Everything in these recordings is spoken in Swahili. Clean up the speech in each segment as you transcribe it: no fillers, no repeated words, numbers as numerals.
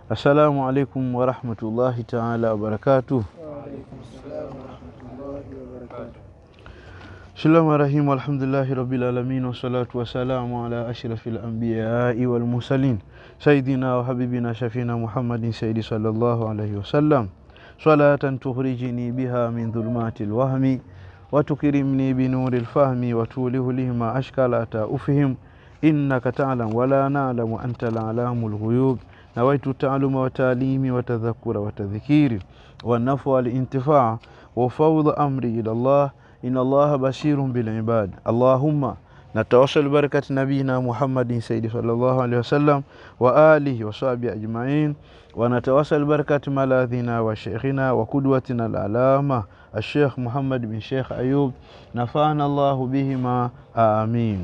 Assalamu alaikum wa rahmatullahi ta'ala wa barakatuh. Wa alaikum assalam wa rahmatullahi wa barakatuh. Bismillahir rahim, alhamdulillahi rabbil alamin, wassalatu wassalamu ala ashrafil anbiya'i wal mursalin sayyidina wa habibina shafina Muhammadin sayyidi sallallahu alayhi wasallam, salatan tukhrijini biha min dhulumatil wahmi wa tukrimni bi nuril fahmi wa tulihu lihima ashkala ufhim innaka ta'lam wa la na'lamu anta al-alamul ghuyub. نويت التعلم وتعليمي وتذكر وتذكير والنفع والانتفاع وفوض أمري إلى الله إن الله بشير بالعباد. اللهم نتوسل بركة نبينا محمد سيد صلى الله عليه وسلم وآله وصحبه أجمعين، ونتوسل بركة ملاذنا وشيخنا وقدوتنا العلامة الشيخ محمد بن شيخ أيوب، نفعنا الله بهما آمين.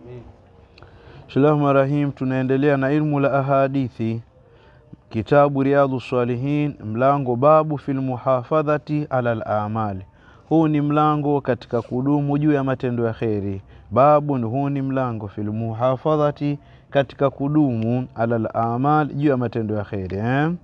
بسم الله الرحمن الرحيم. Tunaendelea na ilmu la ahadithi, kitabu Riyadhus Salihin, mlango babu fil muhafadhati ala al-a'mal. Huu ni mlango katika kudumu juu ya matendo ya kheri. Babu huu ni mlango fil muhafadhati, katika kudumu ala al-a'mal, juu ya matendo ya kheri.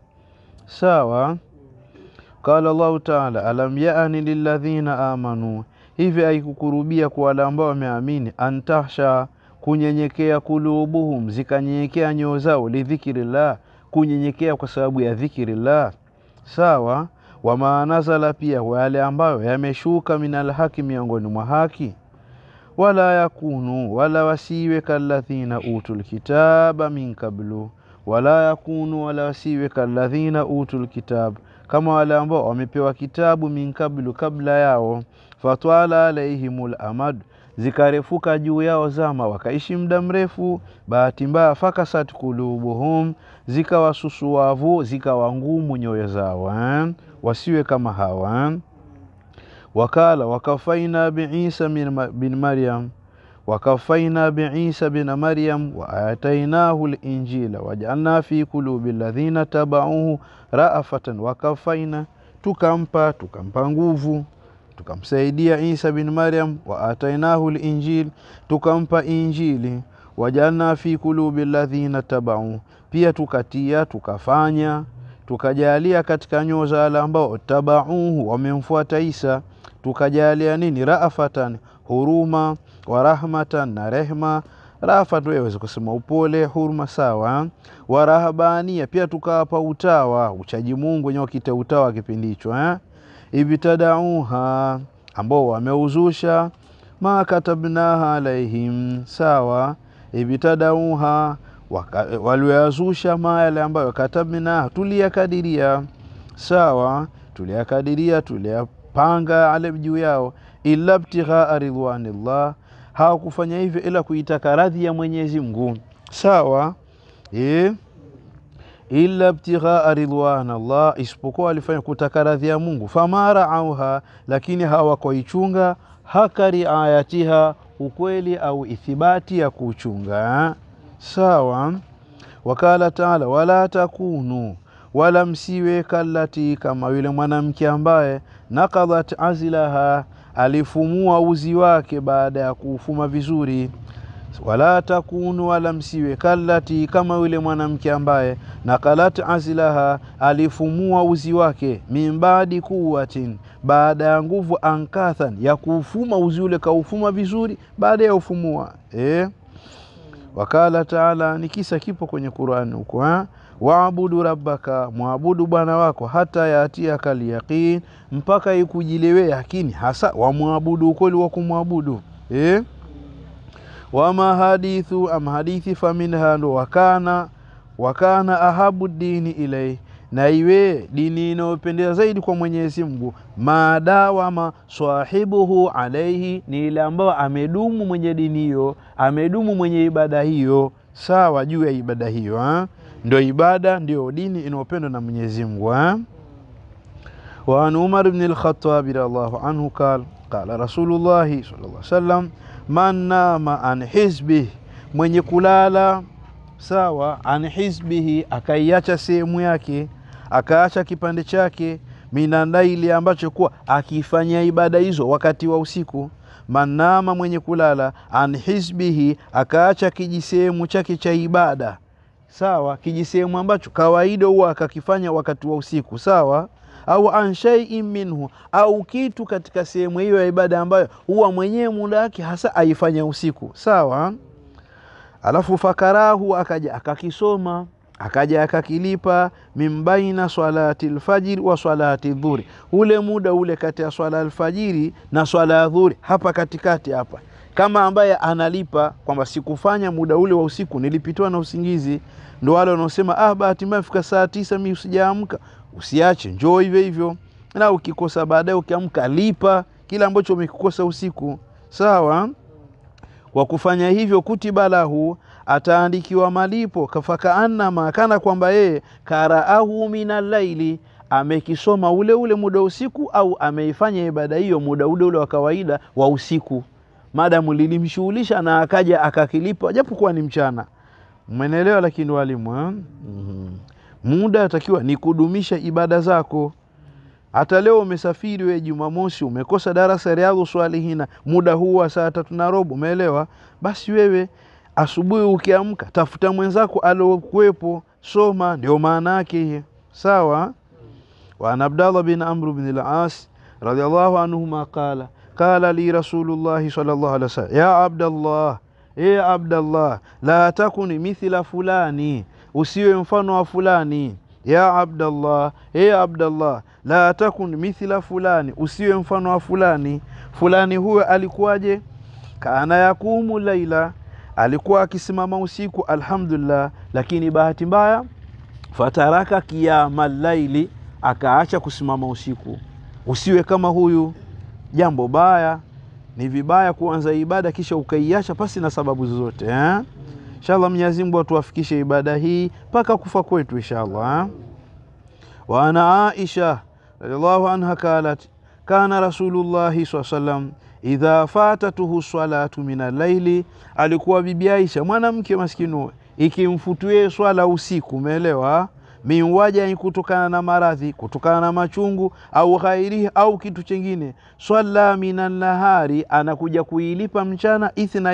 Sawa. Qala Allah Ta'ala, alam ya'ani lilladhina amanu, hivi haikukurubia kwa wale ambao wameamini, antahsha, kunyenyekea, kulubuhum, zikanyenyekea nyoyo zao, lidhikrillah, kunyenyekea kwa sababu ya dhikrillah. Sawa. Wa maanazala, pia wale ambao yameshuka minal haki, miongoni mwa haki. Wala yakunu, wala wasiwe kalladhina utul kitaba min qablu, wala yakunu, wala wasiwe kalladhina utul kitab, kama wale ambao wamepewa kitabu min qablu, kabla yao, fatwala alaihimul amad, zikarefuka juu yao zama, wakaishi muda mrefu. Bahati mbaya, fakasat kulubuhum, zikawasusuavu, zikawangumu nyoyo zao. Wasiwe kama hawa. Wakala wakafaina bi'isa bin Maryam, wakafaina bi'isa bin Maryam wa atainahu al-injila waj'alna fi qulubi alladhina tabauhu ra'afatan. Wakafaina, tukampa nguvu, tukamsaidia Isa bin Maryam, wa atainahu al-injil, tukampa injili, waj'alna fi qulubi alladhina tabauhu, pia tukatia, tukafanya, tukajalia katika nyoyo za wale ambao tabauhu, wamemfuata Isa, tukajalia nini? Ra'afatan, huruma, wa rahmatan, na rehma. Rafat wewe kusema upole, huruma, sawa. Wa rahabania, pia tukawapa utawa, uchaji Mungu, wenyewe kita utawa kipindi hicho. Ibtadauha, ambao wameuzusha, ma katabnaha alaihim, sawa. Ibtadauha, waliozusha ma yale ambayo katabna, tuliyakadiria, sawa, tuliyakadiria, tuliyapanga ale juu yao. Illa ibtigha ridwanillah, hawakufanya hivyo ila kuitaka radhi ya Mwenyezi Mungu, sawa. Illa ibtigha ridwanillah, isipokuwa alifanya kutaka radhi ya Mungu. Famara auha, lakini hawakuichunga, hakari ayatiha, ukweli au ithibati ya kuchunga, sawa. Wakala Ta'ala, wala takunu, wala msiwe kallati, kama yule mwanamke ambaye naqadat azlaha, alifumua uzi wake baada ya kufuma vizuri. Wala takunu, wala msiwe kallati, kama yule mwanamke ambaye naqalat azlaha, alifumua uzi wake, min baadi quwwatin, baada ya nguvu, ankathan, ya kufuma uzi ule, kaufuma vizuri baada ya ufumua. Wakala Ta'ala, ni kisa kipo kwenye Qur'an huko. Waabudu rabbaka, muabudu bwana wako, hata yatia kal yaqin, mpaka ikujilewe yakini hasa wa muabudu, ukweli wa kumwabudu. Wama hadithu, am hadithi, faminha, ndo wakana ahabu dini ilay, na iwe dini inayopendeza zaidi kwa Mwenyezi Mungu, madawama sahibuhu alayhi, ni ile ambao amedumu mwenye dini hiyo, amedumu mwenye ibada hiyo, sawa, juu ya ibada hiyo. Ndio ibada, ndio dini inayopendwa na Mwenyezi Mungu. Wa an Umar ibn al-Khattab radhiyallahu anhu qala Rasulullah sallallahu alaihi wasallam, man nama an hizbihi, mwenye kulala, sawa, an hizbihi, akaiacha sehemu yake, akaacha kipande chake, minalaili, ambacho kuwa akifanya ibada hizo wakati wa usiku. Manama, mwenye kulala, an hizbihi, akaacha kijisehemu chake cha ibada, sawa, kijisehemu ambacho kawaida huwa akakifanya wakati wa usiku, sawa, au an shay'in minhu, au kitu katika sehemu hiyo ya ibada ambayo huwa mwenyewe muda wake hasa aifanya usiku, sawa. Alafu fakarahu, akaja akakisoma, akaja akakilipa, mimbaina salati alfajiri wa salati dhuhuri, ule muda ule kati ya swala alfajiri na swala dhuhuri, hapa katikati hapa, kama ambaye analipa kwamba sikufanya muda ule wa usiku, nilipitwa na usingizi. Ndio wale wanaosema bahati mbaya fika saa 9 mimi sijaamka, usiache, njoo hivyo hivyo, na ukikosa baadaye ukiamka lipa kila ambacho umekikosa usiku, sawa. Kwa kufanya hivyo kutiba lahu, ataandikiwa malipo kafaka annama, kana kwamba yeye karaahu minal laili, amekisoma ule ule muda usiku, au ameifanya ibada hiyo muda ule wa kawaida wa usiku, madamu lilimshughulisha na akaja akakilipa japo kuwa ni mchana. Umeelewa? Lakini walimu muda atakiwa ni kudumisha ibada zako. Hata leo umesafiri wewe Jumamosi, umekosa darasa Riyadhus Swalihina muda huu wa saa 3:15, umeelewa? Basi wewe asubuhi ukiamka tafuta mwenzako alokuepo, soma, ndio maana yake, sawa. Wa Abdullah bin Amr bin al-As radiyallahu anhuma qala li Rasulullah sallallahu alaihi wasallam, ya Abdullah, Abdullah, la takuni mithla fulani, usiwe mfano wa fulani. Ya Abdullah, Abdullah, la takun mithla fulani, usiwe mfano wa fulani. Fulani huyo alikuwaje? Kana yakumu laila, alikuwa akisimama usiku, alhamdulillah, lakini bahati mbaya fataraka qiyamal laili, akaacha kusimama usiku. Usiwe kama huyu, jambo baya. Ni vibaya kuanza ibada kisha ukaiacha pasi na sababu zozote, Inshallah Mwenyezi Mungu atuwafikishe ibada hii paka kufa kwetu inshallah. Wa ana Aisha radhiallahu anha qalat, kana Rasulullah sallallahu alaihi wasallam idha fatatuhu salatu minal laili, alikuwa bibi Aisha mwanamke maskini ikimfutuye swala usiku, umeelewa, minwaja kutokana na maradhi, kutokana na machungu, au ghairi, au kitu chengine, swalla minan nahari, anakuja kuilipa mchana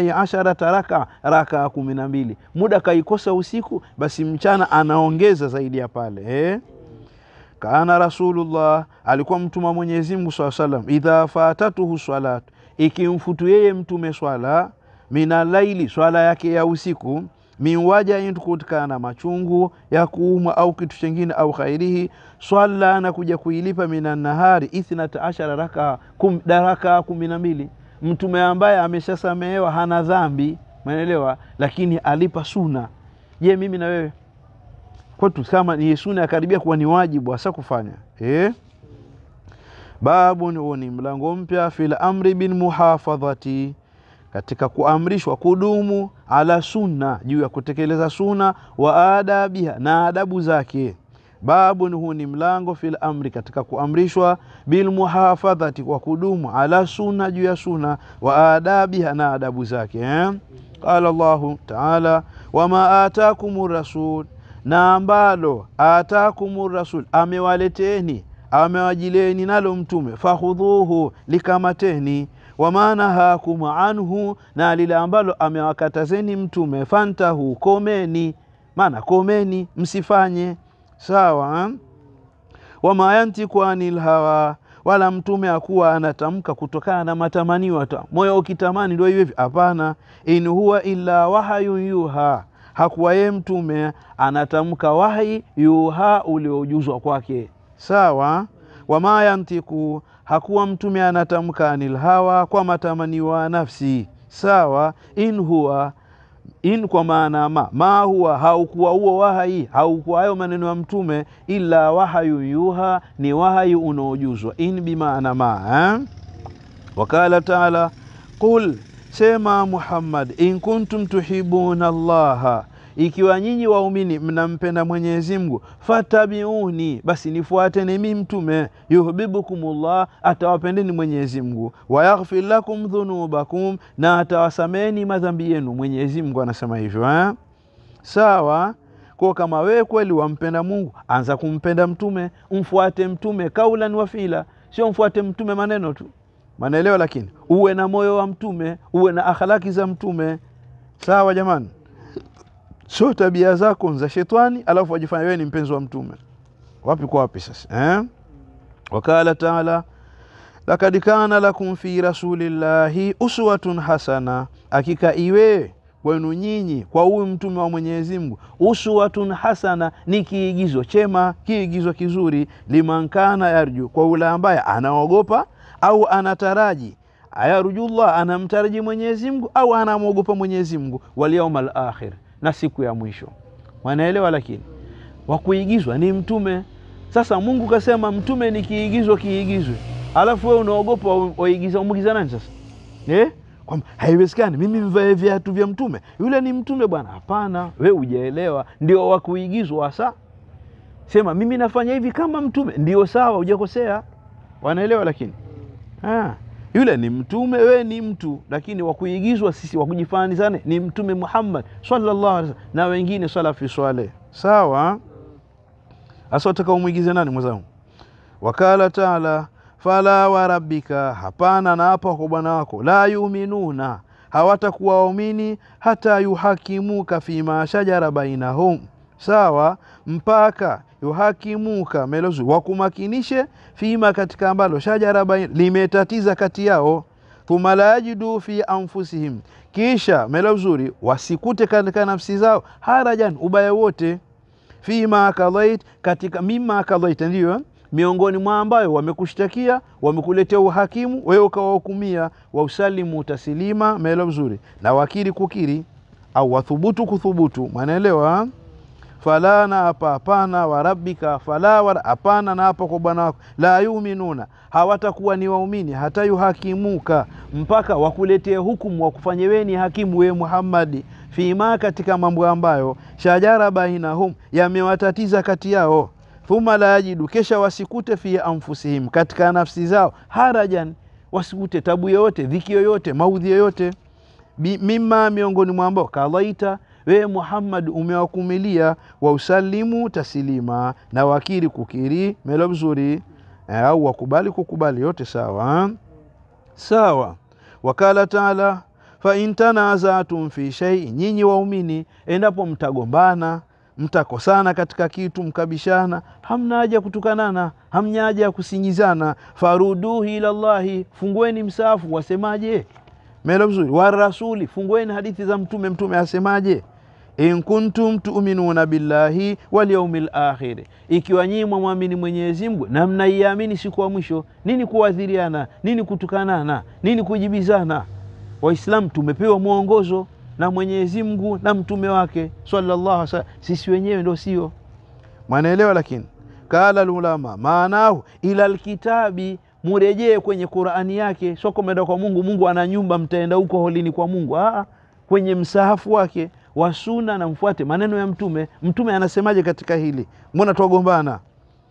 12 raka 12. Muda kaikosa usiku, basi mchana anaongeza zaidi ya pale, Kana Rasulullah, alikuwa mtume Mwenyezi Mungu sallallahu alaihi wasallam, idha fatatuhu salat, ikimfutu yeye mtume swala, minal laili, swala yake ya usiku, minwaja kutokana na machungu ya kuumwa au kitu kingine, au khairihi, swalla anakuja kuilipa minan nahari 12 raka 12. Mtume ambaye ameshasamehewa hana dhambi, umeelewa, lakini alipa sunna. Je, mimi na wewe kwetu kama ni sunna karibia kuwa ni wajibu hasa kufanya, Babu ni mlango mpya fil amri bin muhafadhati, katika kuamrishwa kudumu ala sunna, juu ya kutekeleza sunna, wa adabiha, na adabu zake. Babu ni mlango fil amri, katika kuamrishwa bil muhafadhati, kwa kudumu ala sunna, juu ya sunna, wa adabiha, na adabu zake, Qala Allahu ta'ala, wama atakumur rasul, na ambalo atakumur rasul, amewaleteni, amewajileni nalo mtume, fakhudhuhu, likamateni, wamana hakum anhu, na lile ambalo amewakatazeni mtume, fantahu, komeni, maana komeni, msifanye, sawa. Wama yantiku anil hawa, wala mtume hakuwa anatamka kutokana na matamanio, hata moyo ukitamani ndio hivi, hapana. In huwa illa wahyu yuha, hakuwa yeye mtume anatamka wahi yuha, uliojuzwa kwake, sawa. Wama yantiku, hakuwa mtume anatamka anil hawa, kwa matamanio ya nafsi, sawa. In huwa, in kwa maana ma huwa, haukuwa huo wahi, haukuwa hayo maneno ya mtume, illa wahyu yuha, ni wahi unaojuzwa. In bimaana ma, Wakala ta'ala, qul, sema Muhammad, in kuntum tuhibuna Allaha, ikiwa nyinyi waumini mnampenda Mwenyezi Mungu, fatabiuni, basi nifuateni mimi mtume, yuhibbukumullah, atawapendeni Mwenyezi Mungu, wa yaghfir lakum dhunubakum, na atawasameni madhambi yenu. Mwenyezi Mungu anasema hivyo, sawa. Kwa kama wewe kweli wampenda Mungu, anza kumpenda mtume, umfuate mtume kaulan wa fi'la, sio mfuate mtume maneno tu, manaelewa, lakini uwe na moyo wa mtume, uwe na akhlaki za mtume, sawa jamani. sio tabia zako za shetani, alafu wajifanya wewe ni mpenzi wa mtume. Wapi kwa wapi sasa Wakala taala lakad kana lakum fi rasulillahi uswatun hasana, hakika iwe kwenu nyinyi kwa huyu mtume wa Mwenyezi Mungu uswatun hasana, ni kiigizo chema, kiigizo kizuri, liman kana yarju, kwa yule ambaye anaogopa au anataraji, ayarujullah, anamtaraji Mwenyezi Mungu au anamuogopa Mwenyezi Mungu, wal yawmal akhir, na siku ya mwisho. Wanaelewa? Lakini wa kuigizwa ni mtume. Sasa Mungu kasema mtume ni kiigizo kiigizwe, alafu wewe unaogopa waigiza. Umuigiza nani sasa? Kwamba haiwezekani mimi mvae viatu vya mtume, yule ni mtume bwana. Hapana, wewe hujaelewa, ndio wa kuigizwa. Sasa sema mimi nafanya hivi kama mtume, ndio sawa, hujakosea. Wanaelewa? Lakini yule ni mtume, wewe ni mtu, lakini wa kuigizwa sisi wa kujifanisana ni mtume Muhammad sallallahu alaihi wasallam na wengine salafi swaleh. Sawa? Asa utaka umuigize nani mwenzangu? Wakala taala fala wa rabbika, hapana na hapa kwa bwana wako, la yuminuna, hawatakuwa waumini, hata yuhakimuka fima shajara bainahum. Sawa? Mpaka yuhakimuka melozu, wakumakinishe, fima, katika ambalo shajara bain, limetatiza kati yao, thumma la yajidu fi anfusihim, kisha melozuri wasikute katika nafsi zao harajan, ubaya wote, fima kadhait, katika mima kadhait, ndio miongoni mwa ambayo wamekushtakia, wamekuletea uhakimu, wewe ukawahukumia, wa usalimu taslima, melozuri, na wakiri kukiri, au wathubutu kuthubutu. Manaelewa? Fala na hapana wa rabbika, fala wa hapana na hapa kwa bwana wako, la yuminuna, hawatakuwa ni waumini, hata yuhakimuka, mpaka wakuletee hukumu, wakufanye wewe ni hakimu, wewe Muhammad, fima, katika mambo ambayo shajara bainahum, yamewatatiza kati yao, thumma la yajidu, kesha wasikute, fi anfusihim, katika nafsi zao, harajan, wasikute tabu yoyote, dhiki yoyote, maudhi yoyote, mimma, miongoni mwa ambao kadhaita, wewe Muhammad umewakumilia, wa usalimu taslima, na wakiri kukiri, melo mzuri, au wakubali kukubali, yote sawa. Sawa. Wakala taala fa intanazatum fi shay, nyinyi waumini endapo mtagombana, mtakosana katika kitu, mkabishana, hamna haja kutukanana, hamna haja kusingizana, faruduhu ila Allahi, fungueni msafu, wasemaje? Melo mzuri, wa rasuli, fungueni hadithi za mtume, mtume asemaje? In kuntum tu'minuna billahi wal yawmil akhir, ikiwa nyinyi muamini Mwenyezi Mungu na mnaiamini siku ya mwisho, nini kuadhiriana, nini kutukanana, nini kujibizana? Waislamu tumepewa mwongozo na Mwenyezi Mungu na mtume wake sallallahu alaihi wasallam, sisi wenyewe ndio sio. Manaelewa? Lakini kala ulama maanahu ila alkitabi, murejee kwenye Qur'ani yake, sio kwenda kwa Mungu. Mungu ana nyumba, mtaenda huko holini kwa Mungu. Kwenye msahafu wake wa sunna, na mfuate maneno ya mtume. Mtume anasemaje katika hili? Mbona tugombana?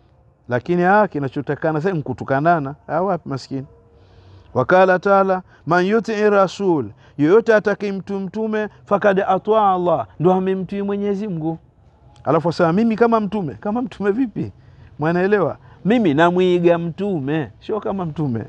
Lakini kinachotakana sasa mkutukanana, wapi maskini. Wakala taala man yuti rasul, yoyote atakimtu mtume, fakad atwa Allah, ndo amemtii Mwenyezi Mungu. Alafu sasa mimi kama mtume, kama mtume vipi? Mwanaelewa? Mimi namuiga mtume, sio kama mtume.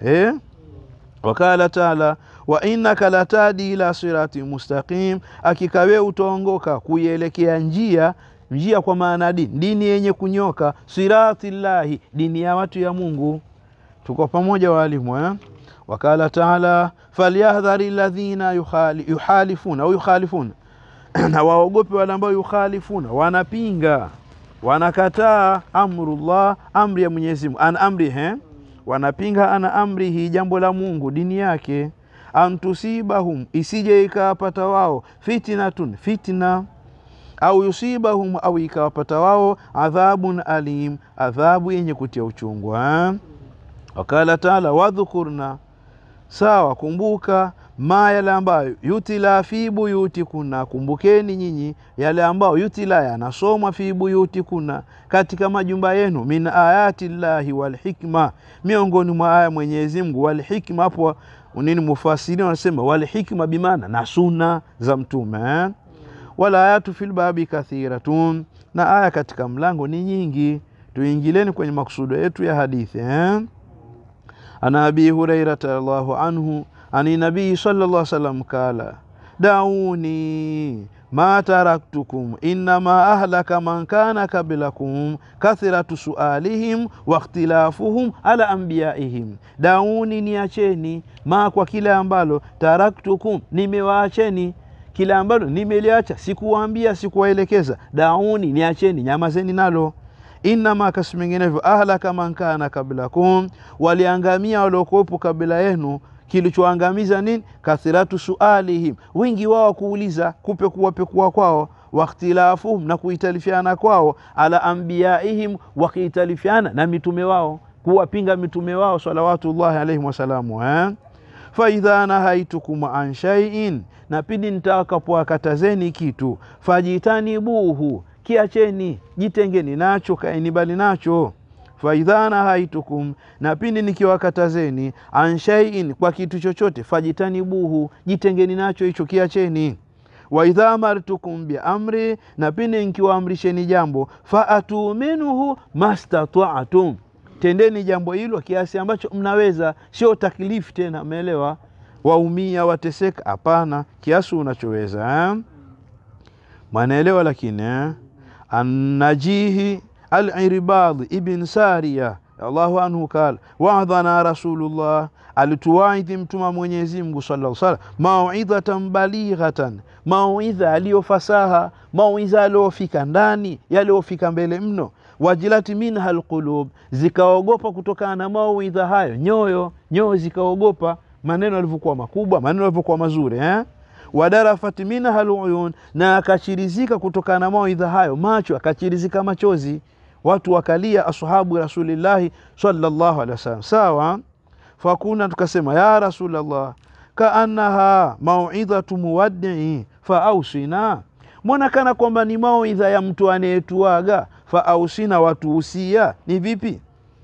Wakala taala wa innaka latadi ila sirati mustaqim, hakika wewe utaongoka kuielekea njia kwa maana dini yenye kunyoka, sirati llahi, dini ya watu ya Mungu. Tuko pamoja walimu? Wakala taala falyahdhari alladhina yuhalifuna au yukhalifuna, na waogope wale ambao yukhalifuna, wanapinga, wanakataa amrullah, amri ya Mwenyezi Mungu, ana amri wanapinga ana amrihi, jambo la Mungu, dini yake, antusibahum, isije ikawapata wao, fitnatun, fitna, au yusibahum, au ikawapata wao, adhabun alim, adhabu yenye kutia uchungu. Wakala taala wadhukurna, sawa, kumbuka, ma yale ambayo yutila fi buyutikuna, kumbukeni nyinyi yale ambayo yutila, yanasomwa, fi buyutikuna, katika majumba yenu, min ayati llahi wal hikma, miongoni mwa aya Mwenyezi Mungu, wal hikma, hapo unini mufasiri wanasema wal hikma bimaana na sunna za mtume. Wala ayatu fil babi kathiratun, na aya katika mlango ni nyingi. Tuingileni kwenye maksudo yetu ya hadithi. Ana Abi Hurairah radhiyallahu anhu ani nabii sallallahu alaihi wasallam kala dauni ma taraktukum innama ahlaka man kana qablakum kathratu sualihim wa ikhtilafuhum ala anbiyaihim. Dauni, niacheni, ma kwa kila ambalo taraktukum, nimewaacheni, kila ambalo nimeliacha, sikuwaambia, sikuwaelekeza. Dauni, niacheni, nyamazeni nalo. Innama kasminginevyo ahlaka man kana qablakum, waliangamia waliokuwepo kabla yenu. Kilichoangamiza nini? Kathiratu sualihim, wingi wao kuuliza, kupekua kwao, wa ikhtilafuhum, na kuitalifiana kwao, ala anbiyaihim, wakiitalifiana na mitume wao, kuwapinga mitume wao salawatullahi alayhi wasalamu. Fa idha nahaitukum an shay'in, na pindi nitakapowakatazeni kitu, fajitanibuhu, kiacheni, jitengeni nacho, kaeni bali nacho. Fa idha nahaitukum, na pindi nikiwakatazeni, an shay'in, kwa kitu chochote, fajitanibuhu, jitengeni nacho, hicho kiacheni. Wa idha amartukum bi amri, na pindi nikiwaamrisheni jambo, fa atuminuhu mastata'tum, tendeni jambo hilo kiasi ambacho mnaweza, sio taklifu tena, umeelewa? Waumia, wateseka, hapana, kiasi unachoweza. Manaelewa? Lakini an-Najihi al-Irbad ibn Sariya Allahu anhu kala wa'adhana Rasulullah, alituwaidhi mtuma Mwenyezi Mungu sallallahu alaihi wasallam, mau'idhatan balighatan, mau'idha aliyofasaha, mau'idha aliyofika ndani, yaliyofika mbele mno. Wajilati minha alqulub, zikaogopa kutokana na mau'idha hayo nyoyo zikaogopa, maneno yalivyokuwa makubwa, maneno yalivyokuwa mazuri. Wadarafat minha aluyun, na akachirizika kutokana na mau'idha hayo macho, akachirizika machozi, watu wakalia, ashabu Rasulillahi sallallahu alaihi wasallam. Sawa. Fakuna, tukasema ya Rasulullah, kaannaha mau'idhatu muwaddi'i fa ausina, mbona kana kwamba ni mau'idha ya mtu anayetuaga, fa ausina, watu usia. Ni vipi?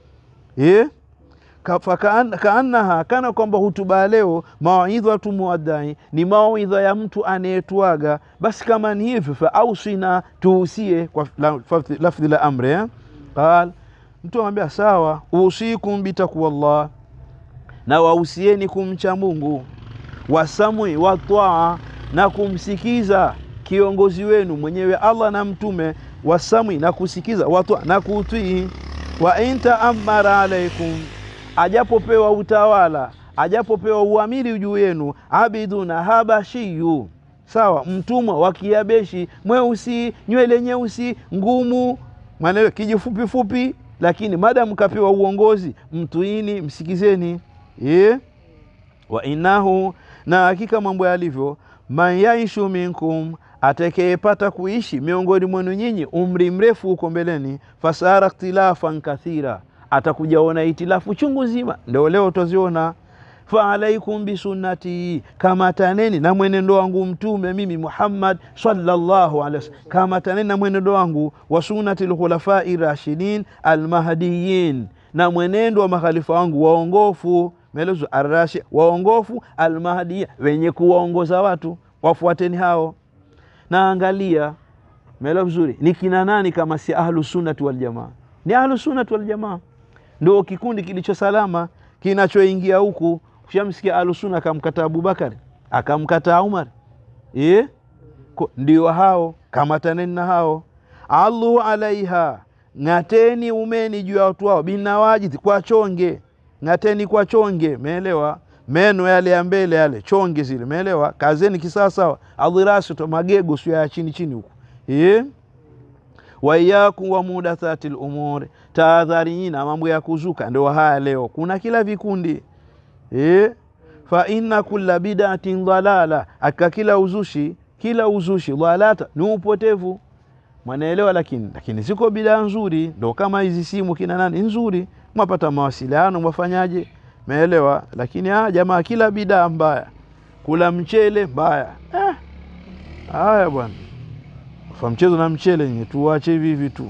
Kaannaha, kana kwamba hutuba leo mau'idhatu muwaddi'i ni mau'idha ya mtu anayetuaga, basi kama ni hivyo, fa ausina, tuusie, kwa lafdhi la amri. Qal, mtu amwambia sawa, usikum bitaqwallah, na wausieni kumcha Mungu, wasamwi wa taa, na kumsikiza kiongozi wenu mwenyewe Allah na mtume, wasamwi, na kusikiza, watu na kutii. Wa inta amara alaikum, ajapopewa utawala, ajapopewa uamiri juu yenu, abiduna habashiyu, sawa, mtumwa wa Kiabeshi, mweusi, nywele nyeusi, ngumu, maneno kijifupi fupi, lakini madamu kapewa uongozi, mtuini, msikizeni. Wa innahu, na hakika mambo yalivyo, man yaishu minkum, atakayepata kuishi miongoni mwenu nyinyi umri mrefu huko mbeleni, fasara ikhtilafan kathira, atakujaona itilafu chungu nzima, ndio leo tuziona. Fa alaikum bisunnati, kama taneni na mwenendo wangu mtume mimi Muhammad sallallahu alaihi wasallam, kama taneni na mwenendo wangu, wa sunnati al-khulafai rashidin al-mahdiyyin, na mwenendo wa makhalifa wangu waongofu, melezo ar-rashid, waongofu, al-mahdiyyin, wenye kuwaongoza watu, wafuateni hao. Na angalia melezo vizuri, ni kina nani kama si ahlus sunnati wal jamaa? Ni ahlus sunnati wal jamaa, ndio kikundi kilicho salama, kinachoingia huku. Ushamsikia ahlus sunna akamkataa Abubakar, akamkataa Umar, ndio hao, kama taneni na hao. Allahu alaiha, ngateni umeni juu ya watu hao, binawajid, kwa chonge, ngateni kwa chonge, umeelewa? Meno yale ya mbele yale, chonge zile, umeelewa? Kazeni kisasa, adhirasi to magego, sio ya chini chini huko. Wa iyakum wa mudathatil umur, tahadharini mambo ya kuzuka. Ndio haya leo kuna kila vikundi. Fa inna kulla bid'atin dalala, aka kila uzushi dhalata, ni upotevu. Manaelewa? Lakini ziko bid'a nzuri, ndio kama hizi simu kina nani nzuri, mwapata mawasiliano, mwafanyaje, umeelewa? Lakini jamaa, kila bid'a mbaya, kula mchele mbaya. Haya bwana, fa mchezo na mchele nye, tuache hivi tu.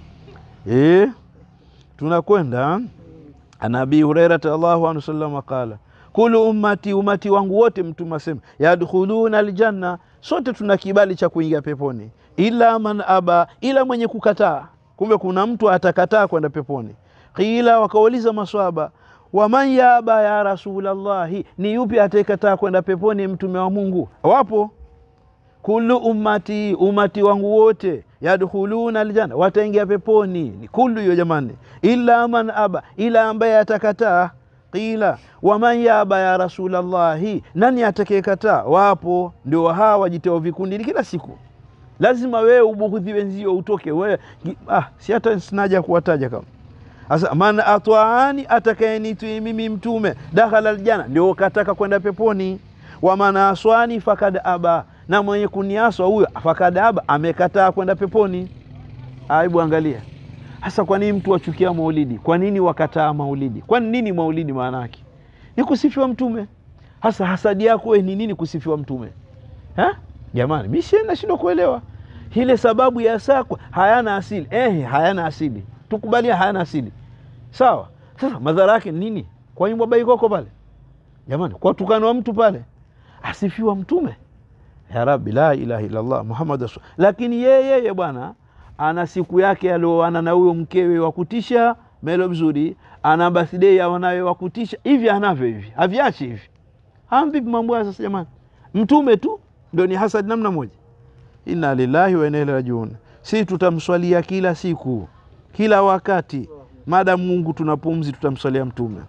Tunakwenda Nabii Hurairah Allahu anhu sallam qala, kulu ummati wangu wote, mtume asema, yadkhuluna aljanna, sote tuna kibali cha kuingia peponi, ila man aba, ila mwenye kukataa. Kumbe kuna mtu atakataa kwenda peponi. Qila, wakauliza maswahaba, wa man yaba ya Rasulullah, ni yupi atakataa kwenda peponi mtume wa Mungu? Wapo kullu ummati wangu wote yadkhuluna aljanna, wataingia peponi. Ni kullu hiyo jamani, illa man aba, ila ambaye atakataa. Qila waman yaba ya rasulallahi, nani atakayekataa? Wapo ndio hawa jitao vikundi kila siku. Lazima wewe ubughudhi wenzio, utoke wewe. Si hata sinaja kuwataja kama asa, man atwaani, atakayenitii mimi mtume, dakhala aljanna, ndio kataka kwenda peponi. Wa man aswani fakad aba, na mwenye kuniaswa huyo fakad aba, amekataa kwenda peponi. Aibu, angalia hasa. Kwa nini mtu achukia maulidi? Kwa nini wakataa maulidi? Kwa nini maulidi maana yake ni kusifiwa mtume? Hasa hasadi yako ni nini kusifiwa mtume? Jamani, mimi nashindwa kuelewa ile sababu ya sakwa. Hayana asili. Hayana asili, tukubalia hayana asili, sawa. Sasa madhara yake nini? Kwa nyumba baikoko pale jamani, kwa tukano wa mtu pale asifiwa mtume. Ya Rabbi, la ilaha illa Allah Muhammad rasul. Lakini yeye bwana ana siku yake alioana na huyo mkewe wa kutisha, melo vizuri, ana birthday ya wanawe wa kutisha, hivi anavyo hivi, haviachi hivi. Vipi mambo haya sasa jamani? Mtume tu ndio ni hasad namna moja. Inna lillahi wa inna ilaihi rajiun. Sisi tutamswalia kila siku, kila wakati, maadamu Mungu tunapumzi, tutamswalia mtume.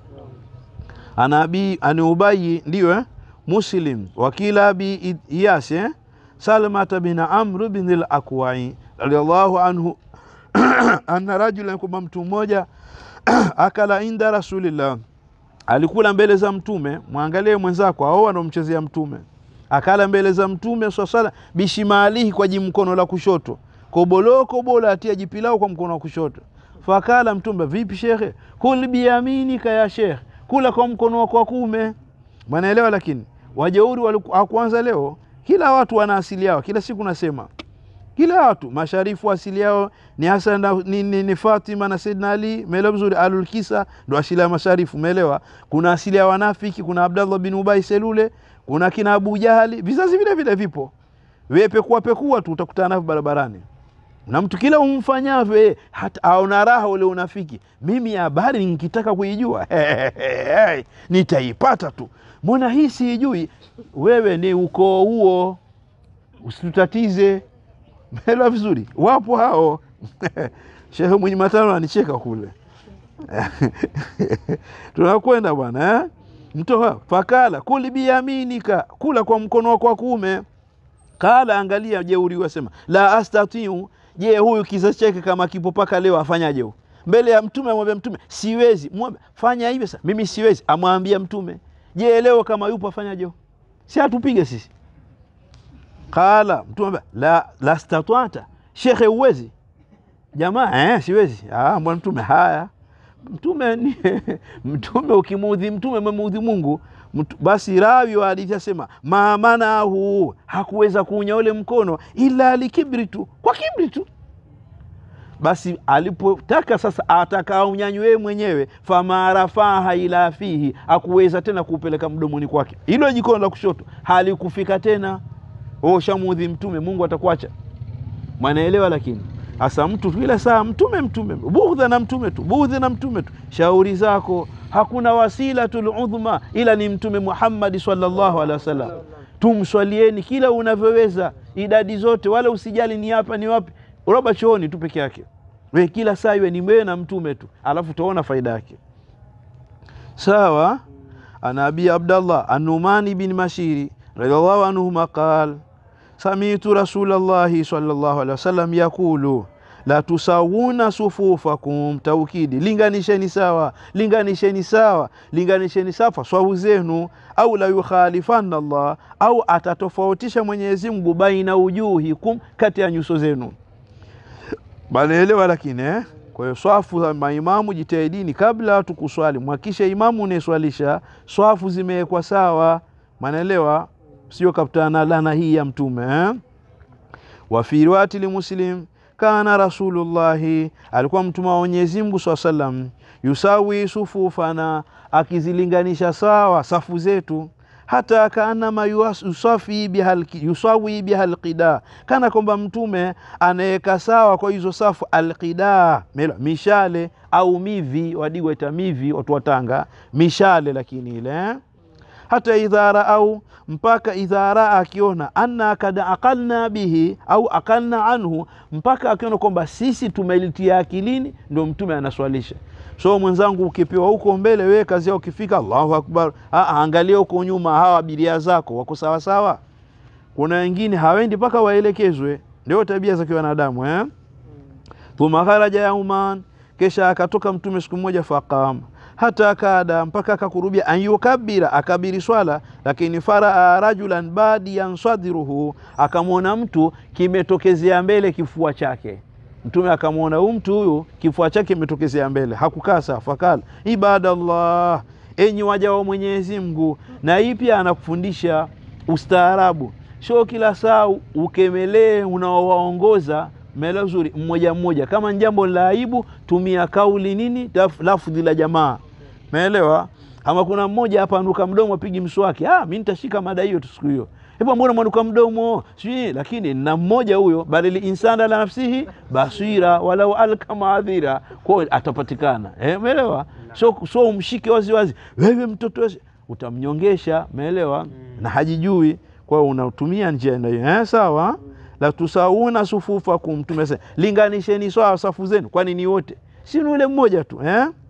Anabi Ubayy ndio Muslim, wakila Abi Iyas Salmata bin Amr bin al-Aqwa'i radiyallahu anhu anna rajulan, kwamba mtu mmoja akala inda Rasulillah, alikula mbele za mtume. Muangalie mwenzako au anomchezea mtume. Akala mbele za mtume swalla bishimalihi, kwa jimkono la kushoto, kobola atia jipilao kwa mkono wa kushoto. Fakala mtume, vipi shekhe? Kul biyaminika ya shekhe, kula kwa mkono wako wa kuume. Mwanaelewa? Lakini wajeuri hawakuanza leo. Kila watu wana asili yao. Kila siku nasema kila watu masharifu asili yao ni Hasan ni Fatima na Saidina Ali, melo vizuri, alul kisa ndo asili ya masharifu, umeelewa? Kuna asili ya wanafiki, kuna Abdullah bin Ubay Selule, kuna kina Abu Jahali, vizazi vile vile vipo. Wewe pekua tu utakutana navyo barabarani. Na mtu kila umfanyavyo hata aona raha ule unafiki. Mimi habari nikitaka kuijua nitaipata tu. Mbona hii siijui? Wewe ni ukoo huo, usitutatize. Melo vizuri, wapo hao. Shehe mwenye matano anicheka kule. Tunakwenda bwana mtoa. Fakala kuli biyaminika, kula kwa mkono wako wa kuume. Kala, angalia jeuri, wasema la astatiu. Je, huyu kizazi chake kama kipo paka leo afanyaje? Mbele ya mtume amwambia mtume siwezi. Mwambie fanya hivi sasa, mimi siwezi. Amwambia mtume, je leo kama yupo afanyaje? Si atupige sisi. Kala mtume la statwata, shekhe uwezi? Jamaa siwezi. Mbona mtume haya? Mtume ni mtume, ukimuudhi mtume umemuudhi Mungu. Basi rawi wa hadithi asema maamanahu, hakuweza kuunya ule mkono ila alikibritu, kwa kibritu. Basi alipotaka sasa ataka unyanywe mwenyewe, famarafaha ila fihi, hakuweza tena kupeleka mdomoni kwake. Hilo jikono la kushoto halikufika tena. Shamuudhi mtume, Mungu atakuacha? Mwanaelewa? Lakini asa mtu kila saa mtume bughdha na mtume tu, shauri zako hakuna wasilatul udhma ila ni mtume Muhammad sallallahu alaihi wasallam. Tumswalieni kila unavyoweza, idadi zote, wala usijali ni hapa ni wapi, roba chooni tu peke yake. Wewe kila saa iwe ni wewe na mtume tu, alafu utaona faida yake. Sawa. Ana Abi Abdullah An-Nu'man bin Mashiri radiyallahu anhu maqal sami'tu Rasulullah sallallahu alaihi wasallam yaqulu la tusawuna sufufakum, taukidi, linganisheni sawa swahu zenu, au la yukhalifanna Allah, au atatofautisha Mwenyezi Mungu baina ujuhikum, kati ya nyuso zenu. Banaelewa? Lakini kwa hiyo swafu za maimamu, jitahidini kabla watu kuswali, mwakisha imamu uneswalisha swafu zimewekwa sawa. Manaelewa? Sio kaptana lana hii ya mtume. Wa fi riwayati li Muslim, kana Rasulullahi, alikuwa mtume wa Mwenyezi Mungu sallam, yusawi sufufana, akizilinganisha sawa safu zetu, hata kana ma yusawi bihal qida, kana kwamba mtume anaweka sawa kwa hizo safu alqida, mishale au mivi, wadigwa ita mivi watu watanga mishale, lakini ile hata idhara au mpaka idhara akiona anna kad aqalna bihi au aqalna anhu, mpaka akiona kwamba sisi tumelitia akilini, ndio mtume anaswalisha. So mwenzangu, ukipewa huko mbele, wewe kazi yako ukifika Allahu akbar, angalia huko nyuma hawa abiria zako wako sawa sawa. Kuna wengine hawendi mpaka waelekezwe, ndio tabia za wanadamu Thumma kharaja yauman, kisha akatoka mtume siku moja, faqam hata kada, mpaka akakurubia ayukabira, akabiri swala, lakini faraa rajulan badiyan sadruhu, akamwona mtu kimetokezea mbele kifua chake. Mtume akamwona huyu mtu huyu kifua chake kimetokezea mbele, hakukaa sawa. Fakala ibadallah, enyi waja wa Mwenyezi Mungu. Na hii pia anakufundisha ustaarabu, sio kila saa ukemelee unaowaongoza mela uzuri mmoja mmoja. Kama jambo la aibu, tumia kauli nini, lafudhi la jamaa, umeelewa? Ama kuna mmoja hapa anuka mdomo apigi mswaki, mimi nitashika mada hiyo siku hiyo. Hebu mbona mwanuka mdomo? Sio, lakini na mmoja huyo, bali insana la nafsihi basira walau alkama adhira, kwa atapatikana. Umeelewa? So umshike wazi wazi, wewe mtoto wazi, utamnyongesha, umeelewa? Na hajijui, kwa unatumia njia ndio. Sawa? La tusauna sufufakum, tumesema linganisheni sawa safu zenu, kwani ni wote, si yule mmoja tu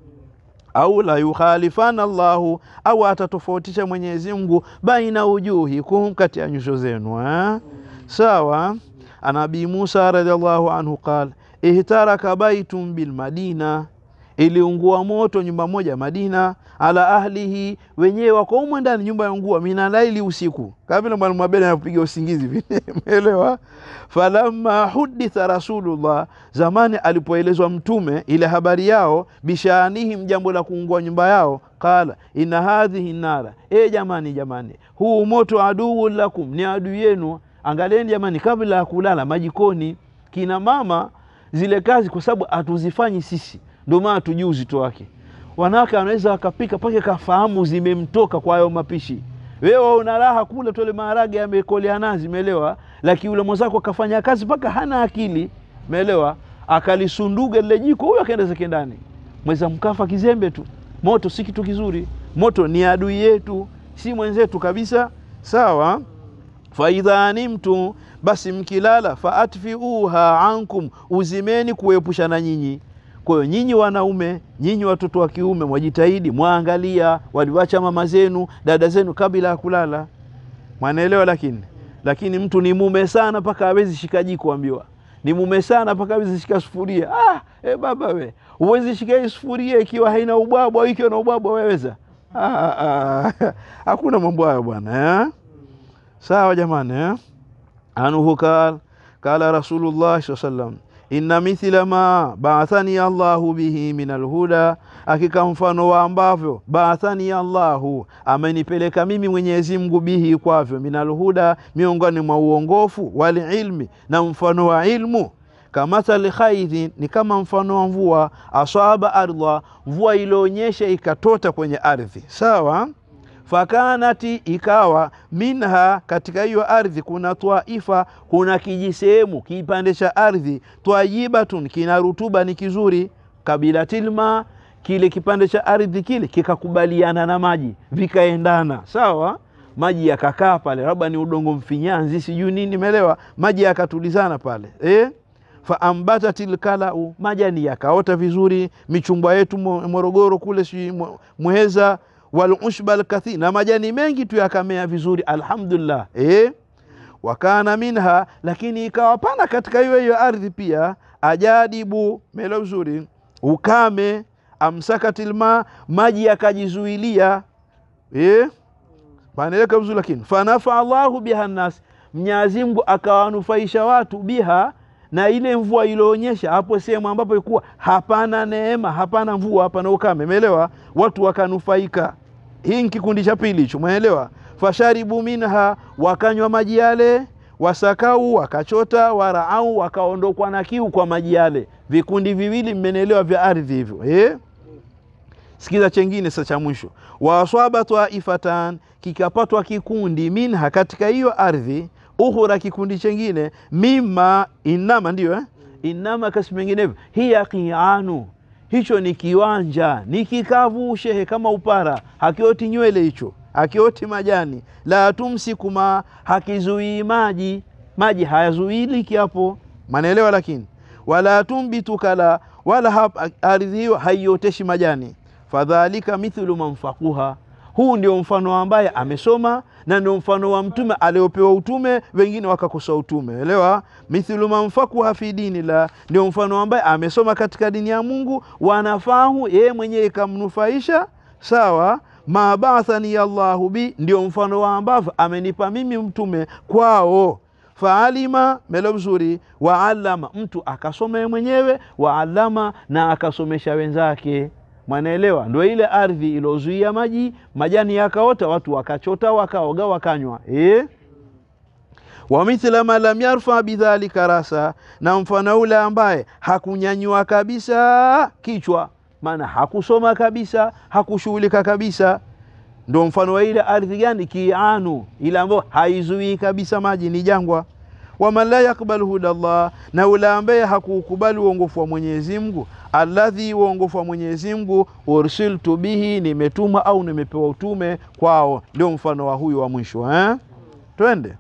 au la yukhalifana Allahu, au atatofautisha Mwenyezi Mungu baina wujuhikum, kati ya nyuso zenu. Sawa? Anabii Musa radhiallahu anhu qala ihtaraka baitun bil Madina, iliungua moto nyumba moja Madina, ala ahlihi, wenyewe wako humo ndani, nyumba yaungua, minalaili, usiku, kama vile mwalimu Abel anapiga usingizi vile. Umeelewa? Falamma huditha Rasulullah, zamani alipoelezwa mtume ile habari yao, bishanihim, jambo la kuungua nyumba yao, qala inna hadhihi nara, jamani, huu moto aduu lakum, ni adui yenu. Angalieni jamani, kabla ya kulala majikoni, kina mama zile kazi, kwa sababu hatuzifanyi sisi, ndio maana tujui uzito wake. Wanawake wanaweza wakapika pake kafahamu zimemtoka kwa hayo mapishi. Wewe una raha kula tole maharage yamekolea nazi, umeelewa? Lakini yule mwenzako akafanya kazi paka hana akili, umeelewa? Akalisunduga lile jiko, huyo akaenda zake ndani. Mweza mkafa kizembe tu. Moto si kitu kizuri. Moto ni adui yetu, si mwenzetu kabisa. Sawa? Fa idha nimtu, basi mkilala, faatfiuha ankum, uzimeni kuepusha na nyinyi. Kwa hiyo nyinyi wanaume, nyinyi watoto wa kiume, mwajitahidi muangalia waliwacha mama zenu, dada zenu kabla ya kulala. Mwanaelewa? Lakini mtu ni mume sana paka hawezi shika jiko, ambiwa. Ni mume sana paka hawezi shika sufuria. Baba we, huwezi shika sufuria ikiwa haina ubwabwa, ikiwa na ubwabwa waweza? Hakuna mambo hayo bwana. Sawa jamani. Anuhu kala Rasulullah sallallahu inna mithla ma ba'athani Allahu bihi min alhuda, hakika mfano wa ambavyo ba'athani Allahu, amenipeleka mimi Mwenyezi Mungu, bihi kwavyo, min alhuda, miongoni mwa uongofu, wal ilmi, na mfano wa ilmu, kama thal khayrin, ni kama mfano wa mvua, asaba ardha, mvua ilionyesha ikatota kwenye ardhi. Sawa? Fakanati, ikawa, minha, katika hiyo ardhi, kuna twaifa, kuna kijisehemu, kipande cha ardhi, twayibatun, kina rutuba, ni kizuri, kabila tilma, kile kipande cha ardhi kile kikakubaliana na maji, vikaendana. Sawa? Maji yakakaa pale, labda ni udongo mfinyanzi sijui nini, umeelewa? Maji yakatulizana pale. Fa ambatatil kalau, majani yakaota vizuri. Michungwa yetu Morogoro kule sijui Muheza, wal ushbal kathir, na majani mengi tu yakamea vizuri, alhamdulillah. Wakana minha, lakini ikawa pana katika hiyo ardhi pia, ajadibu, melo vizuri, ukame, amsakatil ma, maji yakajizuilia. Panaeleka vizuri, lakini fanafa Allahu biha nas, Mwenyezi Mungu akawanufaisha watu biha, na ile mvua ilionyesha hapo sehemu ambapo ilikuwa hapana neema, hapana mvua, hapana ukame, umeelewa? Watu wakanufaika. Hii ni kikundi cha pili hicho, umeelewa? Fasharibu minha, wakanywa maji yale, wasakau, wakachota, waraau, wakaondokwa na kiu kwa maji yale. Vikundi viwili, mmenielewa, vya ardhi hivyo. Sikiza chengine sasa cha mwisho, wa aswaba taifatan, kikapatwa kikundi, minha, katika hiyo ardhi, ukhura, kikundi chengine, mimma, inama, ndio inama kasi menginevo, hiya qi'anu, hicho ni kiwanja, ni kikavu shehe, kama upara, hakioti nywele hicho. akioti majani. La tumsiku ma, hakizuii maji hayazuiliki hapo, manaelewa. Lakini wala tumbitu kala, wala ardhi hiyo haioteshi majani. Fadhalika mithlu manfaquha, huu ndio mfano ambaye amesoma, na ndio mfano wa mtume aliopewa utume, wengine wakakosa utume. Elewa, mithlu manfaquha fi dinillah, ndio mfano ambaye amesoma katika dini ya Mungu, wanafahu, yeye mwenyewe kamnufaisha, sawa. Ma ba'athani Allahu bi, ndio mfano wa ambavyo amenipa mimi mtume kwao. Faalima, melo mzuri, wa'allama, mtu akasoma mwenyewe, wa'allama, na akasomesha wenzake. Manaelewa, ndio ile ardhi ilozuia majani yakaota, watu wakachota, wakaoga, wakanywa. Wa mithla ma lam yarfa bidhalika rasa, na mfano ule ambaye hakunyanyua kabisa kichwa, maana hakusoma kabisa, hakushughulika kabisa. Ndio mfano wa ile ardhi gani? Kianu, ile ambayo haizuii kabisa maji, ni jangwa. Wa man la yakbalu hudallah, na ule ambaye hakukubali uongofu wa Mwenyezi Mungu, alladhi, uongofu wa Mwenyezi Mungu, ursiltu bihi, nimetuma au nimepewa utume kwao. Ndio mfano wa huyu wa mwisho. Twende.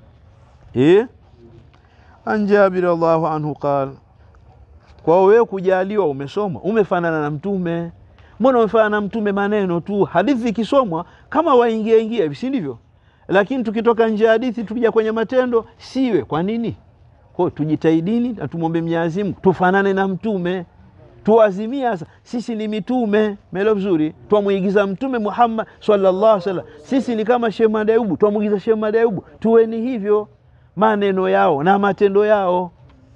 An Jabir radhiyallahu anhu qala, kwa wewe kujaliwa umesoma, umefanana na mtume. Mbona umefanana na mtume maneno tu? Hadithi ikisomwa kama waingia hivi, si ndivyo? Lakini tukitoka nje hadithi tupija kwenye matendo, siwe. Kwa nini? Kwa tujitahidini na tumombe Mwenyezi Mungu tufanane na mtume. Tuazimia sisi ni mitume, melo vizuri, tumuigiza mtume Muhammad sallallahu alaihi wasallam. Sisi ni kama Sheikh Madayubu, tumuigiza Sheikh Madayubu. Tuweni hivyo maneno yao na matendo yao.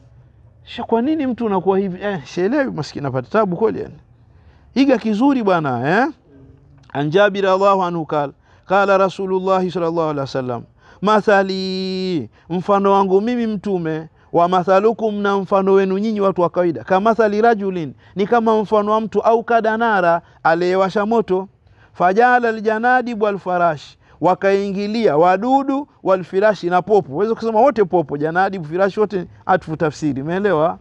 Kwa nini mtu unakuwa hivi? Sielewi, maskini napata tabu kweli yani. Iga kizuri bwana. An Jabir radhiyallahu anhu qala Rasulullah sallallahu alaihi wasallam, mathali, mfano wangu mimi mtume, wa mathalukum, na mfano wenu nyinyi watu wa kawaida, kama mathali rajulin, ni kama mfano wa mtu, au kadanara, aliyewasha moto, fajala aljanadib wal farash, wakaingilia wadudu, wal firashi, na popo. Uweze kusema wote popo, janadib, firashi, wote atfu tafsiri, umeelewa?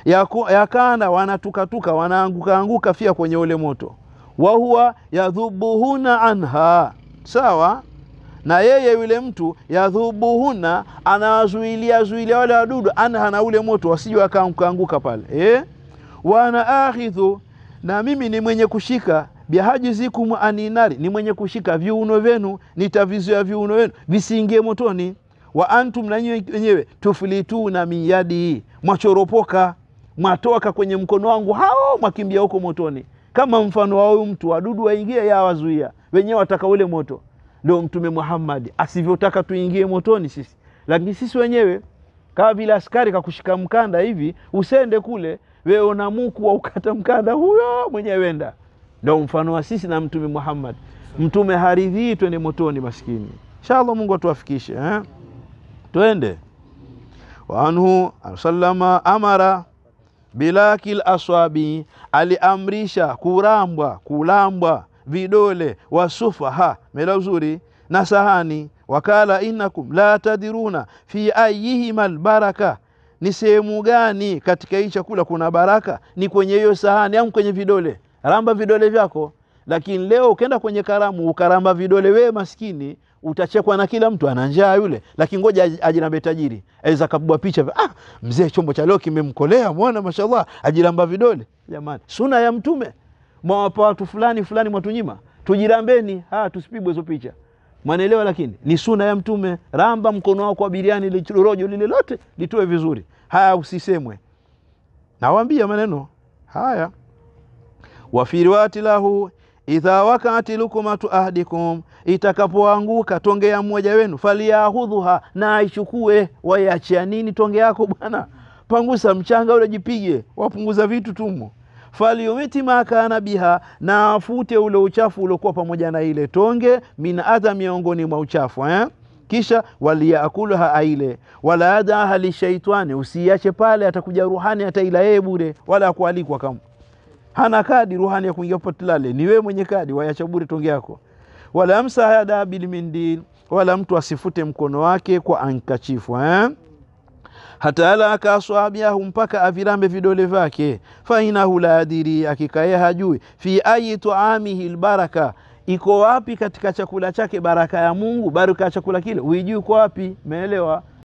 Yakana wanatukatuka, wanaanguka fia kwenye ule moto. Wa huwa yadhubuhuna anha, sawa. Na yeye yule mtu yadhubuhuna, anawazuilia wale wadudu, anha, na ule moto, wasije wakaanguka pale. Wana akhidhu, na mimi ni mwenye kushika, bihajizikum aninari, ni mwenye kushika viuno vyenu, nitavizuia viuno vyenu visiingie motoni. Wa antum, na wenyewe, tuflituna min yadi, mwachoropoka, mwatoka kwenye mkono wangu, hao mwakimbia huko motoni. Kama mfano wa huyu mtu, wadudu waingie, ya wazuia, wenyewe wataka ule moto. Ndio Mtume Muhammad asivyotaka tuingie motoni sisi. Lakini sisi wenyewe kama vile askari kakushika mkanda hivi, usende kule, wewe una muku wa ukata mkanda, huyo mwenyewe wenda. Ndio mfano wa sisi na Mtume Muhammad. Mtume haridhi twende motoni, maskini. Inshallah Mungu atuwafikishe. Twende. Wa anhu sallama amara bilakil aswabi, aliamrisha kulambwa vidole, wasufaha, mela uzuri, na sahani. Wakala innakum la tadiruna fi ayyihima albaraka, ni sehemu gani katika hii chakula kuna baraka? Ni kwenye hiyo sahani au kwenye vidole? Ramba vidole vyako. Lakini leo ukienda kwenye karamu ukaramba vidole, wewe maskini utachekwa na kila mtu, ana njaa yule. Lakini ngoja ajinambe tajiri, aweza kabwa picha, mzee chombo cha leo kimemkolea, muona mashallah, ajiramba vidole. Jamani, sunna ya mtume, mwapa watu fulani mwatunyima, tujirambeni, tusipigwe hizo picha, mwanaelewa. Lakini ni sunna ya mtume, ramba mkono wako wa biriani, rojo lile lote litoe vizuri. Usisemwe. Nawaambia maneno haya. Wa fi riwayati lahu, idha wakati lukumatu ahdikum, itakapoanguka tonge ya mmoja wenu, faliyahudhuha, na aichukue. Waiachia nini tonge yako bwana? Pangusa mchanga ule, jipige, wapunguza vitu tumo. Faliyumiti makana biha, na afute ule uchafu uliokuwa pamoja na ile tonge, min adha, miongoni mwa uchafu. Kisha waliyakuluha, aile. Wala adaha li shaitani, usiache pale, atakuja ruhani ataila yeye bure, wala kualikwa. Kama hana kadi ruhani ya kuingia potlale, ni wewe mwenye kadi, waacha bure tonge yako. Wala amsa yada bil mindil, wala mtu asifute mkono wake kwa ankachifu. Hata ala akaswabiahu, mpaka avirambe vidole vyake. Fa inahu la adiri, akikaye hajui, fi ayi tuamihi albaraka, iko wapi katika chakula chake baraka ya Mungu, baraka ya chakula kile uijui kwa wapi? Umeelewa?